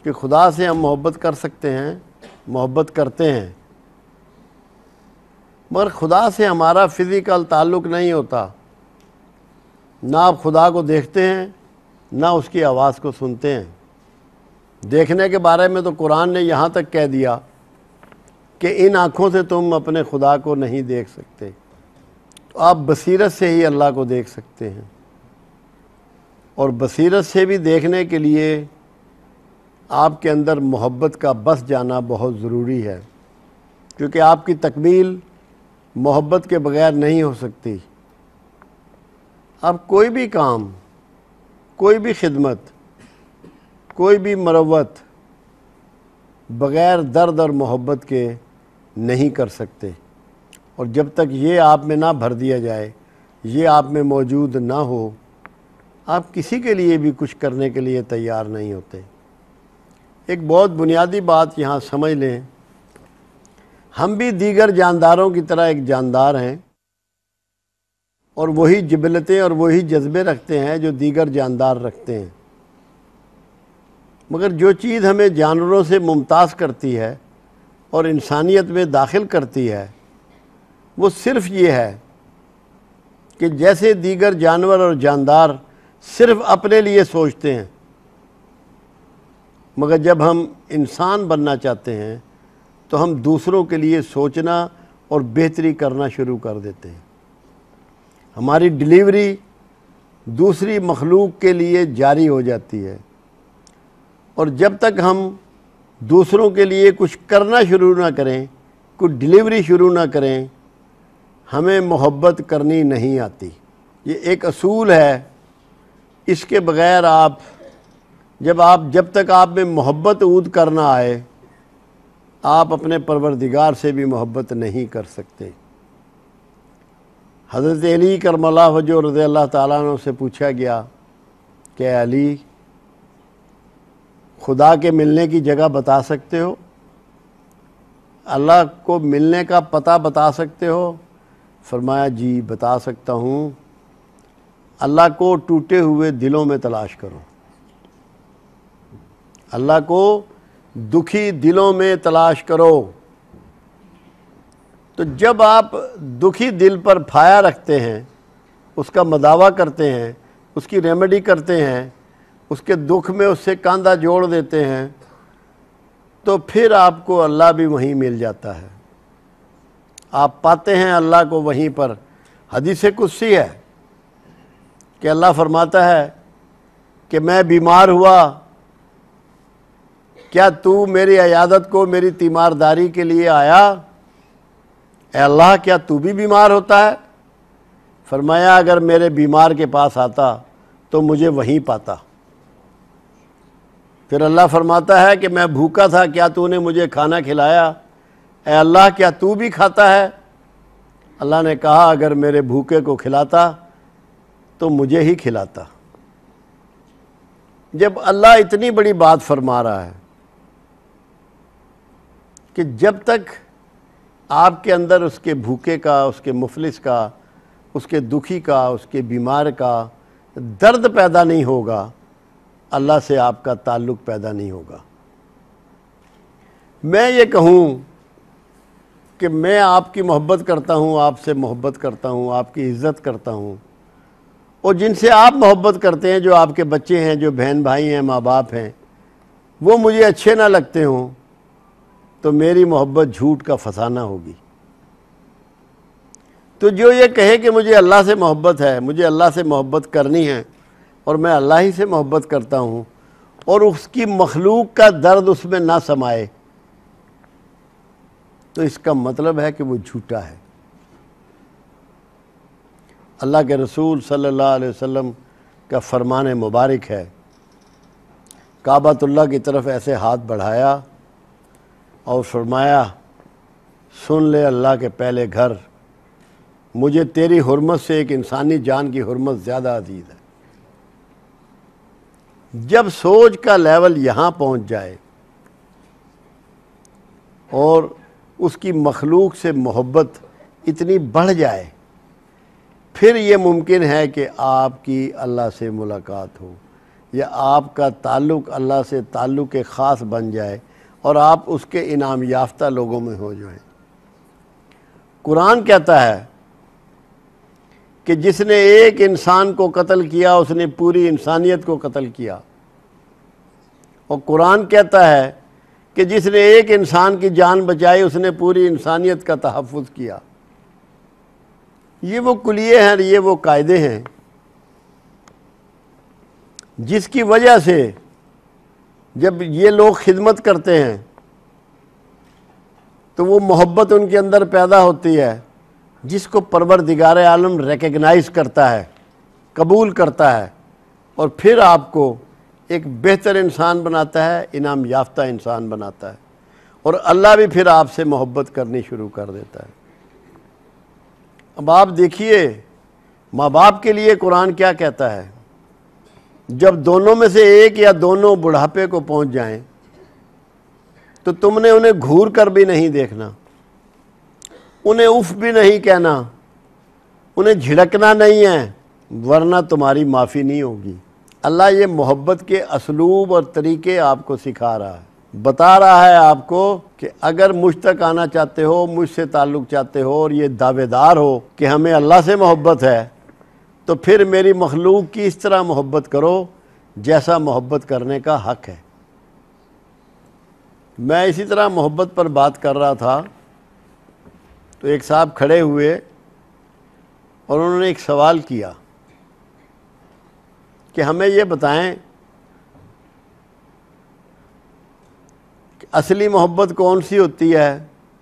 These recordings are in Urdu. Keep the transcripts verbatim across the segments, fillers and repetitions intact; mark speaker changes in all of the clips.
Speaker 1: کہ خدا سے ہم محبت کر سکتے ہیں، محبت کرتے ہیں، مگر خدا سے ہمارا فزیکل تعلق نہیں ہوتا۔ نہ آپ خدا کو دیکھتے ہیں، نہ اس کی آواز کو سنتے ہیں۔ دیکھنے کے بارے میں تو قرآن نے یہاں تک کہہ دیا کہ ان آنکھوں سے تم اپنے خدا کو نہیں دیکھ سکتے، تو آپ بصیرت سے ہی اللہ کو دیکھ سکتے ہیں۔ اور بصیرت سے بھی دیکھنے کے لیے آپ کے اندر محبت کا بس جانا بہت ضروری ہے، کیونکہ آپ کی تکمیل محبت کے بغیر نہیں ہو سکتی۔ آپ کوئی بھی کام، کوئی بھی خدمت، کوئی بھی مروت بغیر درد اور محبت کے نہیں کر سکتے، اور جب تک یہ آپ میں نہ بھر دیا جائے، یہ آپ میں موجود نہ ہو، آپ کسی کے لیے بھی کچھ کرنے کے لیے تیار نہیں ہوتے۔ ایک بہت بنیادی بات یہاں سمجھ لیں، ہم بھی دیگر جانداروں کی طرح ایک جاندار ہیں، اور وہی جبلتیں اور وہی جذبے رکھتے ہیں جو دیگر جاندار رکھتے ہیں، مگر جو چیز ہمیں جانوروں سے ممتاز کرتی ہے اور انسانیت میں داخل کرتی ہے وہ صرف یہ ہے کہ جیسے دیگر جانور اور جاندار صرف اپنے لیے سوچتے ہیں، مگر جب ہم انسان بننا چاہتے ہیں تو ہم دوسروں کے لیے سوچنا اور بہتری کرنا شروع کر دیتے ہیں۔ ہماری ڈیلیوری دوسری مخلوق کے لیے جاری ہو جاتی ہے، اور جب تک ہم دوسروں کے لیے کچھ کرنا شروع نہ کریں، کچھ ڈیلیوری شروع نہ کریں، ہمیں محبت کرنی نہیں آتی۔ یہ ایک اصول ہے، اس کے بغیر آپ جب آپ جب تک آپ میں محبت عود کرنا آئے، آپ اپنے پروردگار سے بھی محبت نہیں کر سکتے۔ حضرت علی کرم اللہ وجہہ رضی اللہ تعالیٰ عنہ سے پوچھا گیا کہ اے علی، خدا کے ملنے کی جگہ بتا سکتے ہو؟ اللہ کو ملنے کا پتہ بتا سکتے ہو؟ فرمایا جی بتا سکتا ہوں، اللہ کو ٹوٹے ہوئے دلوں میں تلاش کرو، اللہ کو دکھی دلوں میں تلاش کرو۔ تو جب آپ دکھی دل پر پھایا رکھتے ہیں، اس کا مداوع کرتے ہیں، اس کی ریمیڈی کرتے ہیں، اس کے دکھ میں اس سے کاندھا جوڑ دیتے ہیں، تو پھر آپ کو اللہ بھی وہیں مل جاتا ہے، آپ پاتے ہیں اللہ کو وہیں پر۔ حدیث قدسی ہے کہ اللہ فرماتا ہے کہ میں بیمار ہوا، کیا تو میری عیادت کو میری تیمارداری کے لیے آیا؟ اے اللہ کیا تو بھی بیمار ہوتا ہے؟ فرمایا اگر میرے بیمار کے پاس آتا تو مجھے وہیں پاتا۔ پھر اللہ فرماتا ہے کہ میں بھوکا تھا، کیا تو نے مجھے کھانا کھلایا؟ اے اللہ کیا تو بھی کھاتا ہے؟ اللہ نے کہا اگر میرے بھوکے کو کھلاتا تو مجھے ہی کھلاتا۔ جب اللہ اتنی بڑی بات فرما رہا ہے کہ جب تک آپ کے اندر اس کے بھوکے کا، اس کے مفلس کا، اس کے دکھی کا، اس کے بیمار کا درد پیدا نہیں ہوگا، اللہ سے آپ کا تعلق پیدا نہیں ہوگا۔ میں یہ کہوں کہ میں آپ کی محبت کرتا ہوں، آپ سے محبت کرتا ہوں، آپ کی عزت کرتا ہوں، اور جن سے آپ محبت کرتے ہیں، جو آپ کے بچے ہیں، جو بہن بھائی ہیں، ماں باپ ہیں، وہ مجھے اچھے نہ لگتے ہوں، تو میری محبت جھوٹ کا فسانہ ہوگی۔ تو جو یہ کہے کہ مجھے اللہ سے محبت ہے، مجھے اللہ سے محبت کرنی ہے، اور میں اللہ ہی سے محبت کرتا ہوں، اور اس کی مخلوق کا درد اس میں نہ سمائے، تو اس کا مطلب ہے کہ وہ جھوٹا ہے۔ اللہ کے رسول صلی اللہ علیہ وسلم کا فرمان مبارک ہے، کعبۃ اللہ کی طرف ایسے ہاتھ بڑھایا اور فرمایا سن لے اللہ کے پہلے گھر، مجھے تیری حرمت سے ایک انسانی جان کی حرمت زیادہ عزیز ہے۔ جب سوچ کا لیول یہاں پہنچ جائے اور اس کی مخلوق سے محبت اتنی بڑھ جائے، پھر یہ ممکن ہے کہ آپ کی اللہ سے ملاقات ہو۔ یا آپ کا تعلق اللہ سے تعلق خاص بن جائے اور آپ اس کے انعام یافتہ لوگوں میں ہو جائیں۔ قرآن کہتا ہے کہ جس نے ایک انسان کو قتل کیا اس نے پوری انسانیت کو قتل کیا، اور قرآن کہتا ہے کہ جس نے ایک انسان کی جان بچائی اس نے پوری انسانیت کا تحفظ کیا۔ یہ وہ کلیے ہیں، یہ وہ قاعدے ہیں جس کی وجہ سے جب یہ لوگ خدمت کرتے ہیں تو وہ محبت ان کے اندر پیدا ہوتی ہے، جس کو پروردگار عالم ریکگنائز کرتا ہے، قبول کرتا ہے، اور پھر آپ کو ایک بہتر انسان بناتا ہے، انعام یافتہ انسان بناتا ہے، اور اللہ بھی پھر آپ سے محبت کرنی شروع کر دیتا ہے۔ اب آپ دیکھیے ماں باپ کے لیے قرآن کیا کہتا ہے، جب دونوں میں سے ایک یا دونوں بڑھاپے کو پہنچ جائیں تو تم نے انہیں گھور کر بھی نہیں دیکھنا، انہیں اف بھی نہیں کہنا، انہیں جھڑکنا نہیں ہے، ورنہ تمہاری معافی نہیں ہوگی۔ اللہ یہ محبت کے اسلوب اور طریقے آپ کو سکھا رہا ہے، بتا رہا ہے آپ کو کہ اگر مجھ تک آنا چاہتے ہو، مجھ سے تعلق چاہتے ہو اور یہ دعوے دار ہو کہ ہمیں اللہ سے محبت ہے، تو پھر میری مخلوق کی اس طرح محبت کرو جیسا محبت کرنے کا حق ہے۔ میں اسی طرح محبت پر بات کر رہا تھا تو ایک صاحب کھڑے ہوئے اور انہوں نے ایک سوال کیا کہ ہمیں یہ بتائیں کہ اصلی محبت کون سی ہوتی ہے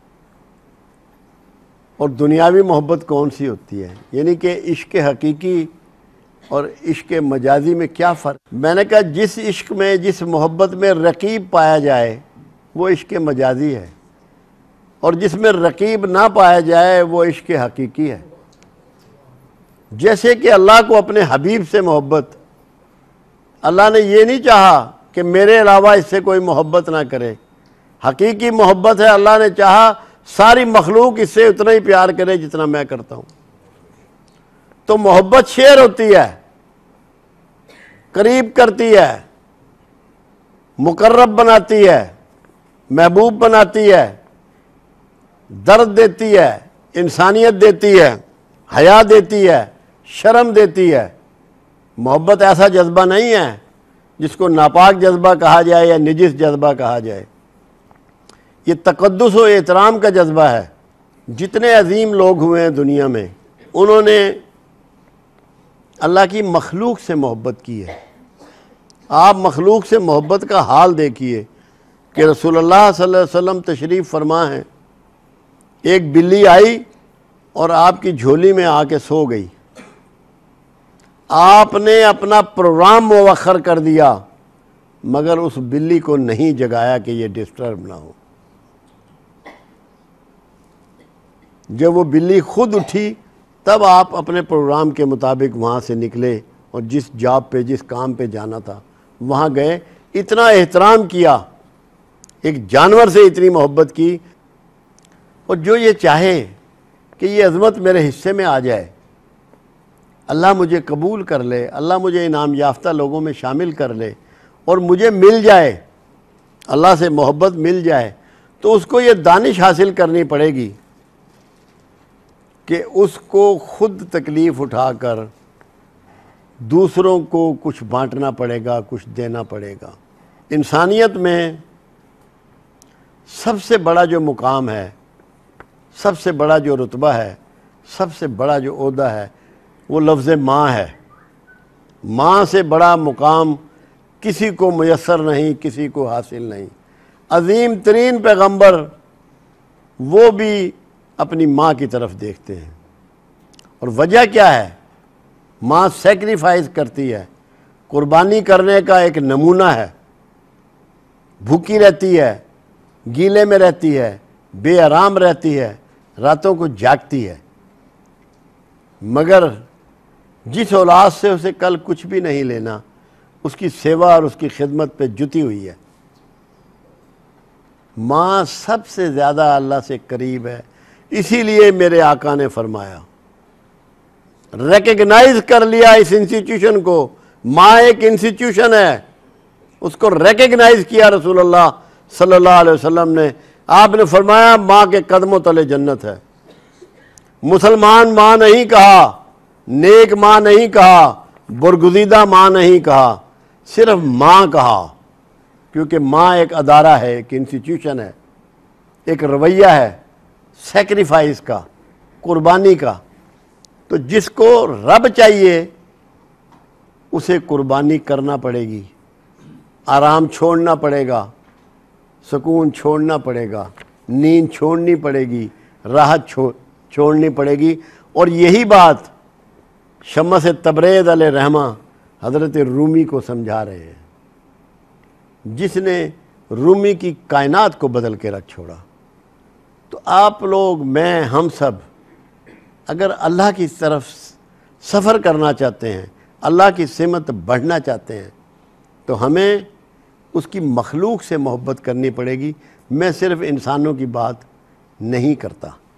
Speaker 1: اور دنیاوی محبت کون سی ہوتی ہے، یعنی کہ عشق حقیقی اور عشق مجازی میں کیا فرق۔ میں نے کہا جس عشق میں، جس محبت میں رقیب پایا جائے وہ عشق مجازی ہے، اور جس میں رقیب نہ پایا جائے وہ عشق حقیقی ہے۔ جیسے کہ اللہ کو اپنے حبیب سے محبت، اللہ نے یہ نہیں چاہا کہ میرے علاوہ اس سے کوئی محبت نہ کرے، حقیقی محبت ہے، اللہ نے چاہا ساری مخلوق اس سے اتنا ہی پیار کرے جتنا میں کرتا ہوں۔ تو محبت شیئر ہوتی ہے، قریب کرتی ہے، مقرب بناتی ہے، محبوب بناتی ہے، درد دیتی ہے، انسانیت دیتی ہے، حیا دیتی ہے، شرم دیتی ہے۔ محبت ایسا جذبہ نہیں ہے جس کو ناپاک جذبہ کہا جائے یا نجس جذبہ کہا جائے، یہ تقدس و احترام کا جذبہ ہے۔ جتنے عظیم لوگ ہوئے ہیں دنیا میں، انہوں نے اللہ کی مخلوق سے محبت کی ہے۔ آپ مخلوق سے محبت کا حال دیکھیے کہ رسول اللہ صلی اللہ علیہ وسلم تشریف فرما ہیں، ایک بلی آئی اور آپ کی جھولی میں آ کے سو گئی، آپ نے اپنا پروگرام مؤخر کر دیا مگر اس بلی کو نہیں جگایا کہ یہ ڈسٹرب نہ ہو۔ جب وہ بلی خود اٹھی تب آپ اپنے پروگرام کے مطابق وہاں سے نکلے اور جس جاب پہ، جس کام پہ جانا تھا وہاں گئے، اتنا احترام کیا، ایک جانور سے اتنی محبت کی۔ اور جو یہ چاہے کہ یہ عظمت میرے حصے میں آ جائے، اللہ مجھے قبول کر لے، اللہ مجھے انعام یافتہ لوگوں میں شامل کر لے اور مجھے مل جائے، اللہ سے محبت مل جائے، تو اس کو یہ دانش حاصل کرنی پڑے گی کہ اس کو خود تکلیف اٹھا کر دوسروں کو کچھ بانٹنا پڑے گا، کچھ دینا پڑے گا۔ انسانیت میں سب سے بڑا جو مقام ہے، سب سے بڑا جو رتبہ ہے، سب سے بڑا جو عہدہ ہے، وہ لفظ ماں ہے۔ ماں سے بڑا مقام کسی کو میسر نہیں، کسی کو حاصل نہیں۔ عظیم ترین پیغمبر وہ بھی اپنی ماں کی طرف دیکھتے ہیں، اور وجہ کیا ہے؟ ماں سیکریفائز کرتی ہے، قربانی کرنے کا ایک نمونہ ہے، بھوکی رہتی ہے، گیلے میں رہتی ہے، بے آرام رہتی ہے، راتوں کو جاگتی ہے، مگر جس اولاد سے اسے کل کچھ بھی نہیں لینا، اس کی سیوا اور اس کی خدمت پہ جتی ہوئی ہے۔ ماں سب سے زیادہ اللہ سے قریب ہے، اسی لیے میرے آقا نے فرمایا، ریکگنائز کر لیا اس انسٹیٹیوشن کو ماں ایک انسٹیٹیوشن ہے، اس کو ریکگنائز کیا رسول اللہ صلی اللہ علیہ وسلم نے. آپ نے فرمایا ماں کے قدموں تلے جنت ہے. مسلمان ماں نہیں کہا، نیک ماں نہیں کہا، برگزیدہ ماں نہیں کہا، صرف ماں کہا، کیونکہ ماں ایک ادارہ ہے، ایک انسٹیٹیوشن ہے، ایک رویہ ہے سیکریفائس کا، قربانی کا. تو جس کو رب چاہیے اسے قربانی کرنا پڑے گی، آرام چھوڑنا پڑے گا، سکون چھوڑنا پڑے گا، نیند چھوڑنی پڑے گی، راحت چھوڑ چھوڑنی پڑے گی. اور یہی بات شمس تبریز علیہ رحمہ حضرت رومی کو سمجھا رہے ہیں، جس نے رومی کی کائنات کو بدل کے رکھ چھوڑا. تو آپ لوگ، میں، ہم سب اگر اللہ کی طرف سفر کرنا چاہتے ہیں، اللہ کی سمت بڑھنا چاہتے ہیں، تو ہمیں اس کی مخلوق سے محبت کرنی پڑے گی. میں صرف انسانوں کی بات نہیں کرتا.